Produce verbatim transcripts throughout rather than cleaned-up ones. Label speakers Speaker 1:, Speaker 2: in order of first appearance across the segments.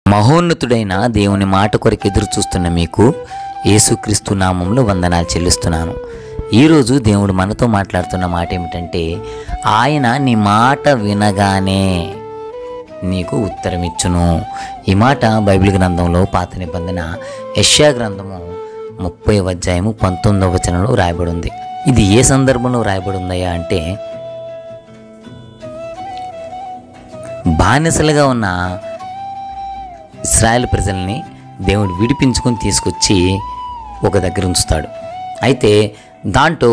Speaker 1: మహోన్నతుడైన దేవుని మాట కొరకు ఎదురు చూస్తున్న మీకు యేసుక్రీస్తు నామంలో వందనాలు చెల్లిస్తున్నాను. ఈరోజు దేవుడు మనతో మాట్లాడుతున్న మాట ఏమిటంటే, ఆయన నీ మాట వినగానే నీకు ఉత్తరం ఇచ్చును. ఈ మాట బైబిల్ గ్రంథంలో పాత నిబంధన యెషయా గ్రంథము ముప్పై అధ్యాయము పంతొమ్మిదవ వచనంలో రాయబడి ఉంది. ఇది ఏ సందర్భంలో రాయబడి ఉందయ్యా అంటే, బానిసలుగా ఉన్న ఇశ్రాయేల్ ప్రజల్ని దేవుడు విడిపించుకొని తీసుకొచ్చి ఒక దగ్గర ఉంచుతాడు. అయితే దాంట్లో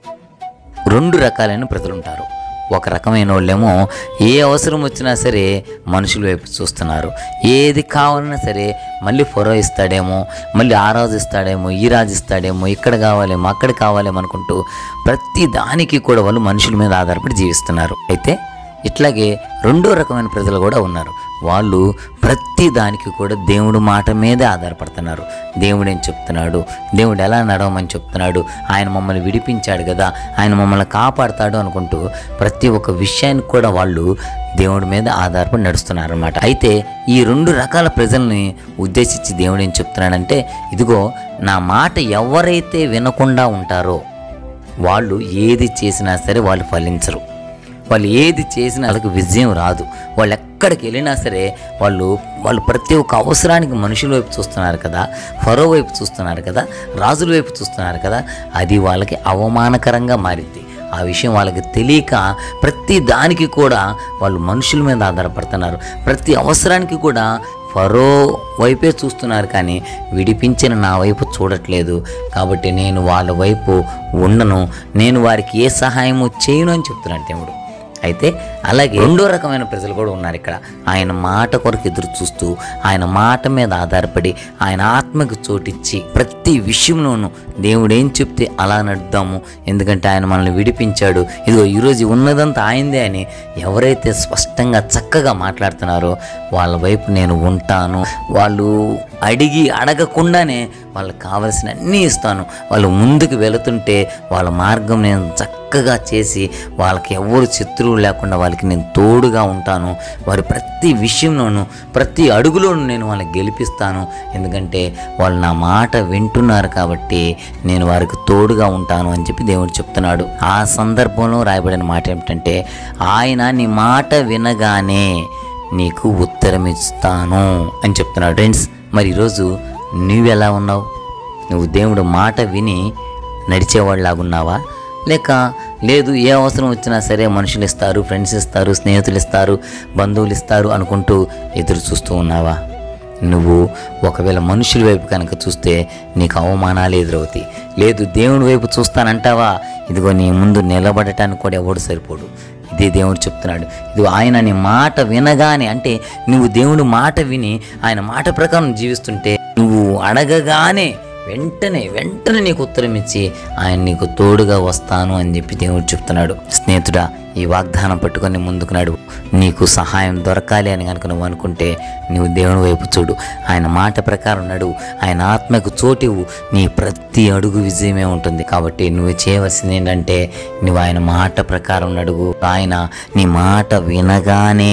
Speaker 1: రెండు రకాలైన ప్రజలు ఉంటారు. ఒక రకమైన వాళ్ళేమో ఏ అవసరం వచ్చినా సరే మనుషుల వైపు చూస్తున్నారు. ఏది కావాలన్నా సరే మళ్ళీ ఫరో ఇస్తాడేమో, మళ్ళీ ఆ రాజు ఇస్తాడేమో, ఈ రాజు ఇస్తాడేమో, ఇక్కడ కావాలేమో, అక్కడ కావాలేమో అనుకుంటూ ప్రతి దానికి కూడా వాళ్ళు మనుషుల మీద ఆధారపడి జీవిస్తున్నారు. అయితే ఇట్లాగే రెండో రకమైన ప్రజలు కూడా ఉన్నారు. వాళ్ళు ప్రతి దానికి కూడా దేవుడు మాట మీదే ఆధారపడుతున్నారు. దేవుడు ఏం చెప్తున్నాడు, దేవుడు ఎలా నడవమని చెప్తున్నాడు, ఆయన మమ్మల్ని విడిపించాడు కదా, ఆయన మమ్మల్ని కాపాడుతాడు అనుకుంటూ ప్రతి ఒక్క విషయానికి కూడా వాళ్ళు దేవుడి మీద ఆధారపడి నడుస్తున్నారు అన్నమాట. అయితే ఈ రెండు రకాల ప్రజల్ని ఉద్దేశించి దేవుడు ఏం చెప్తున్నాడంటే, ఇదిగో నా మాట ఎవరైతే వినకుండా ఉంటారో వాళ్ళు ఏది చేసినా సరే వాళ్ళు ఫలించరు. వాళ్ళు ఏది చేసినా వాళ్ళకి విజయం రాదు. వాళ్ళు ఎక్కడికి వెళ్ళినా సరే వాళ్ళు వాళ్ళు ప్రతి ఒక్క అవసరానికి మనుషుల వైపు చూస్తున్నారు కదా, ఫరో వైపు చూస్తున్నారు కదా, రాజుల వైపు చూస్తున్నారు కదా, అది వాళ్ళకి అవమానకరంగా మారింది. ఆ విషయం వాళ్ళకి తెలియక ప్రతి దానికి కూడా వాళ్ళు మనుషుల మీద ఆధారపడుతున్నారు. ప్రతి అవసరానికి కూడా ఫరో వైపే చూస్తున్నారు, కానీ విడిపించిన నా వైపు చూడట్లేదు. కాబట్టి నేను వాళ్ళ వైపు ఉండను, నేను వారికి ఏ సహాయము చేయను అని చెప్తున్నాడు దేవుడు. అయితే అలాగే రెండో రకమైన ప్రజలు కూడా ఉన్నారు ఇక్కడ. ఆయన మాట కొరకు ఎదురు చూస్తూ ఆయన మాట మీద ఆధారపడి ఆయన ఆత్మకు చోటిచ్చి ప్రతి విషయంలోనూ దేవుడు ఏం చెప్తే అలా నడుద్దాము, ఎందుకంటే ఆయన మనల్ని విడిపించాడు, ఇదిగో ఈరోజు ఉన్నదంతా ఆయనదే అని ఎవరైతే స్పష్టంగా చక్కగా మాట్లాడుతున్నారో వాళ్ళ వైపు నేను ఉంటాను. వాళ్ళు అడిగి అడగకుండానే వాళ్ళకి కావలసిన అన్నీ ఇస్తాను. వాళ్ళు ముందుకు వెళుతుంటే వాళ్ళ మార్గం నేను చక్కగా చేసి వాళ్ళకి ఎవరు శత్రువు లేకుండా వాళ్ళకి నేను తోడుగా ఉంటాను. వారి ప్రతి విషయంలోనూ ప్రతి అడుగులోనూ నేను వాళ్ళకి గెలిపిస్తాను. ఎందుకంటే వాళ్ళు నా మాట వింటున్నారు కాబట్టి నేను వారికి తోడుగా ఉంటాను అని చెప్పి దేవుడు చెప్తున్నాడు. ఆ సందర్భంలో రాయబడిన మాట ఏమిటంటే, ఆయన నీ మాట వినగానే నీకు ఉత్తరం ఇస్తాను అని చెప్తున్నాడు. ఫ్రెండ్స్, మరి ఈరోజు నువ్వెలా ఉన్నావు? నువ్వు దేవుడు మాట విని నడిచేవాళ్ళలాగున్నావా, లేక లేదు ఏ అవసరం వచ్చినా సరే మనుషులు ఇస్తారు, ఫ్రెండ్స్ ఇస్తారు, స్నేహితులు ఇస్తారు, బంధువులు ఇస్తారు అనుకుంటూ ఎదురు చూస్తూ ఉన్నావా? నువ్వు ఒకవేళ మనుషుల వైపు కనుక చూస్తే నీకు అవమానాలు ఎదురవుతాయి. లేదు దేవుడి వైపు చూస్తానంటావా, ఇదిగో నీ ముందు నిలబడటానికి కూడా ఎవడు సరిపోడు. ఇదే దేవుడు చెప్తున్నాడు. ఇది ఆయన నీ మాట వినగానే, అంటే నువ్వు దేవుడు మాట విని ఆయన మాట ప్రకారం జీవిస్తుంటే నువ్వు అడగగానే వెంటనే వెంటనే నీకు ఉత్తరం ఇచ్చి ఆయన నీకు తోడుగా వస్తాను అని చెప్పి దేవుడు చెప్తున్నాడు. స్నేహితుడా, ఈ వాగ్దానం పట్టుకొని ముందుకు నడువు. నీకు సహాయం దొరకాలి అని కనుక నువ్వు అనుకుంటే నువ్వు దేవుని వైపు చూడు, ఆయన మాట ప్రకారం నడువు, ఆయన ఆత్మకు చోటివు, నీ ప్రతి అడుగు విజయమే ఉంటుంది. కాబట్టి నువ్వు చేయవలసింది ఏంటంటే, నువ్వు ఆయన మాట ప్రకారం నడువు. ఆయన నీ మాట వినగానే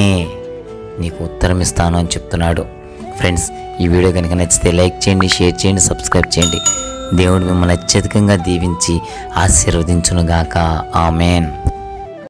Speaker 1: నీకు ఉత్తరం ఇస్తాను అని చెప్తున్నాడు. ఫ్రెండ్స్, ఈ వీడియో కనుక నచ్చితే లైక్ చేయండి, షేర్ చేయండి, సబ్స్క్రైబ్ చేయండి. దేవుడు మిమ్మల్ని అత్యధికంగా దీవించి ఆశీర్వదించునుగాక. ఆమేన్.